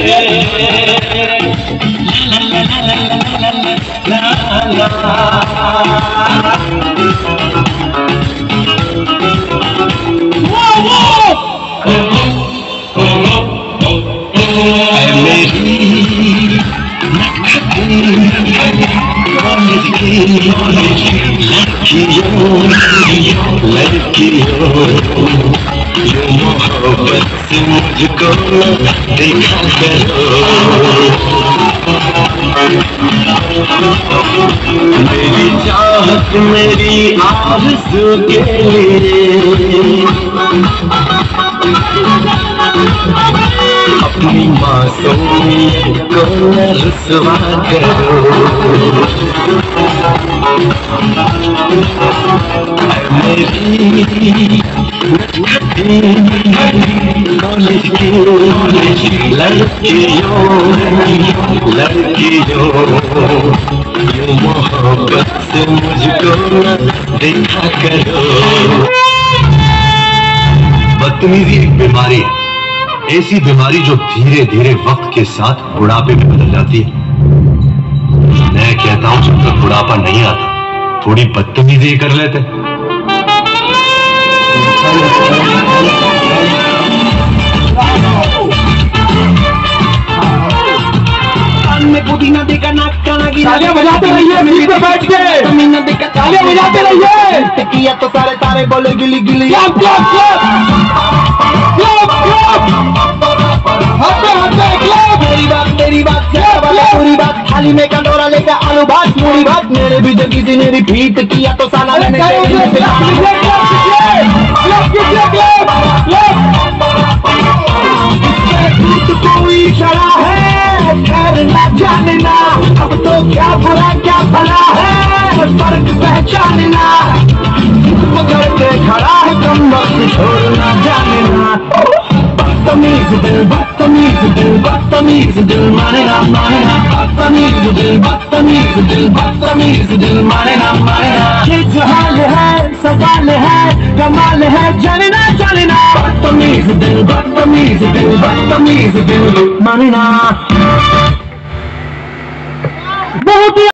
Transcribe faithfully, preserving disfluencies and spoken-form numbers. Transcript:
लड़कियों जो मोहब्बत से मुझको देखा करो, मेरी चाहत मेरी आरज़ू के लिए अपनी मासूमियत को न रुसवा करो। मेरी कॉलेज की लड़कियों लड़कियों यूं मोहब्बत से मुझको न देखा करो। बदतमीजी एक बीमारी है, ऐसी बीमारी जो धीरे धीरे वक्त के साथ बुढ़ापे में बदल जाती है। मैं कहता हूं जब तक बुढ़ापा नहीं आता थोड़ी बदतमीजी कर लेते। में पुदीना देकर नाक काना गिरा, तालियां बजाते रहिए मिल पे बैठ के, मीना देकर तालियां बजाते रहिए। किया तो सारे तारे बोले गिली गिली। Clap clap clap clap clap हंसते हंसते क्लैप। मेरी बात तेरी बात पूरी बात, थाली में कटोरा लेकर आलू भात मूड़ी भात, मेरे भी जो किसी ने रिपीट किया तो साला मैंने कोई खड़ा है खैर ना जानना, अब तो क्या बुरा क्या भला है फर्क पहचानना, पकड़ के खड़ा है कम वक्त छोड़ना जानना। बदतमीज दिल बदतमीज दिल बदतमीज दिल माने ना माने ना, बदतमीज दिल बदतमीज दिल बदतमीज दिल माने ना माने ना। ये जो हाल है सवाल है कमाल है जानना जानना, बदतमीज दिल बदतमीज दिल बदतमीज दिल माने ना।